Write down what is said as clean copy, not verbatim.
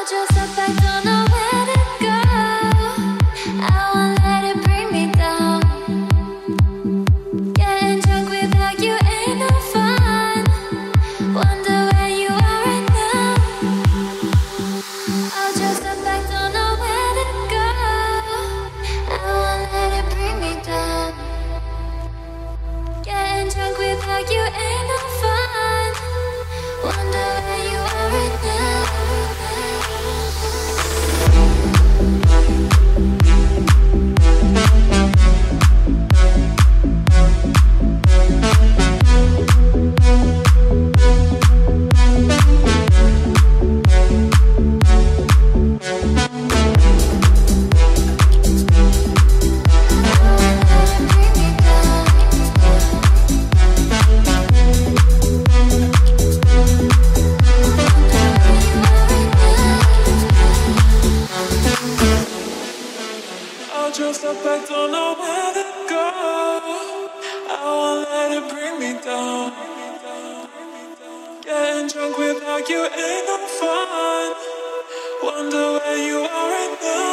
just up, I don't know where to go. I won't let it bring me down. Getting drunk without you ain't no fun. Wonder where you are right now. I'll just up, I don't know where to go. I won't let it bring me down. Getting drunk without you ain't no fun. Wonder where you are right now. Just up, I don't know where to go. I won't let it bring me down. Getting drunk without you ain't no fun. Wonder where you are right now.